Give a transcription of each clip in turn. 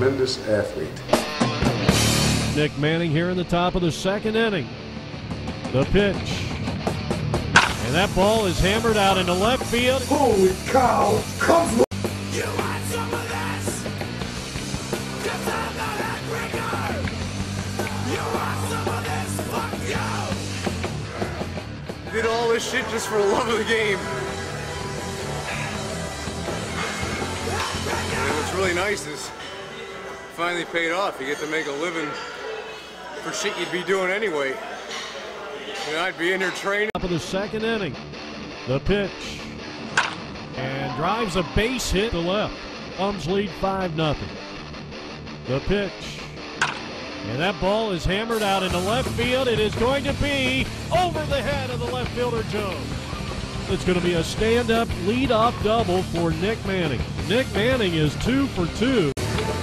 tremendous athlete. Nick Manning here in the top of the second inning. The pitch. And that ball is hammered out into left field. Holy cow! Comes with You want some of this? 'Cause I'm not a drinker. You want some of this? Fuck you! Did all this shit just for the love of the game. And what's really nice is finally paid off. You get to make a living for shit you'd be doing anyway. And I'd be in there training. Top of the second inning. The pitch. And drives a base hit to left. Cubs lead 5-0. The pitch. And that ball is hammered out into left field. It is going to be over the head of the left fielder, Jones. It's going to be a stand-up lead-off double for Nick Manning. Nick Manning is 2 for 2.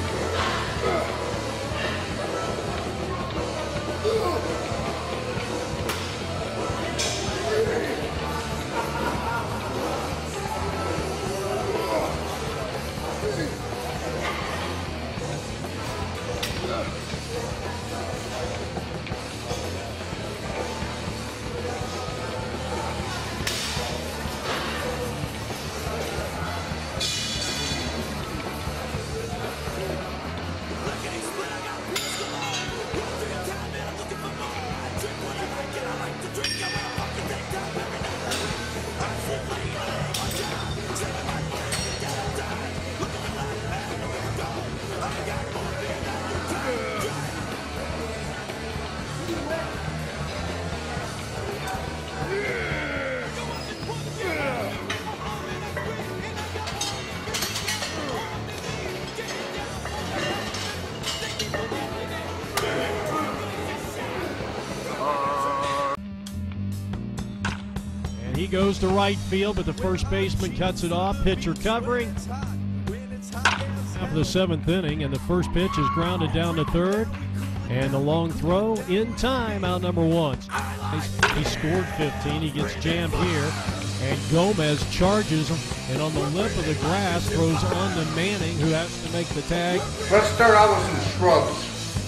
He goes to right field, but the first baseman cuts it off. Pitcher covering. Top of the seventh inning, and the first pitch is grounded down to third. And the long throw in time, out number 1. He scored 15. He gets jammed here. And Gomez charges him, and on the lip of the grass throws on to Manning, who has to make the tag. Let's start out with some scrubs.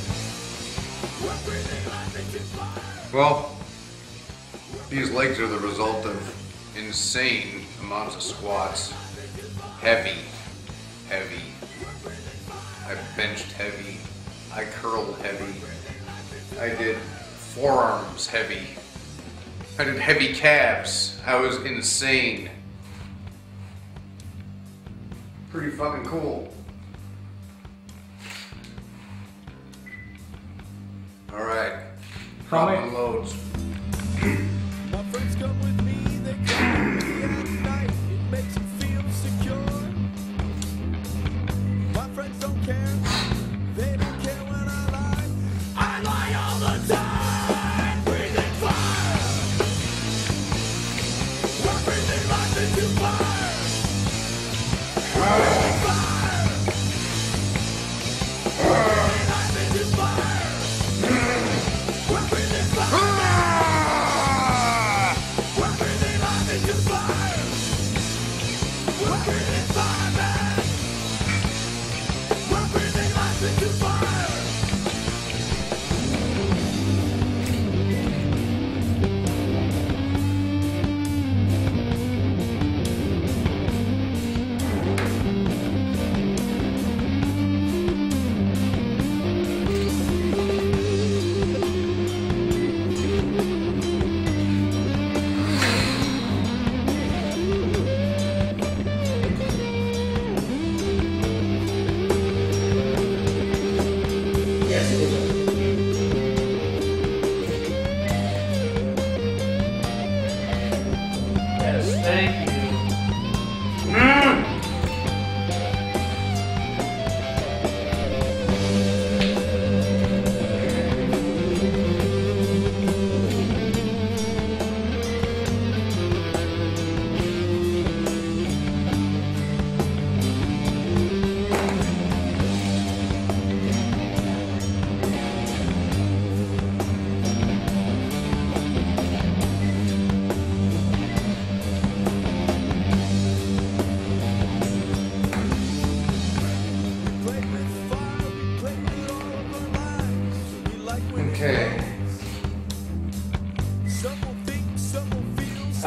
Well, these legs are the result of insane amounts of squats. Heavy. I benched heavy. I curled heavy. I did forearms heavy. I did heavy calves. I was insane. Pretty fucking cool. All right. Dropping loads. My friends come with me, they come with me at night. It makes them feel secure. My friends don't care, they don't care when I lie. I lie all the time, breathing fire. I'm breathing life into fire. Breathing fire. Breathing life into fire. We're breathing fire.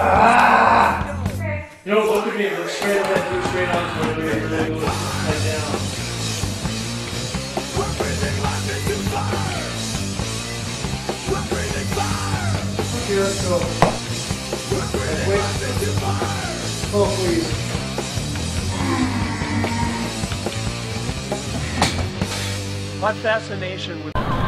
You don't look at me, look straight ahead, look straight on, look right down. We're breathing life into fire. We're breathing fire. Okay, let's go. We're breathing life into fire. Oh, please. My fascination with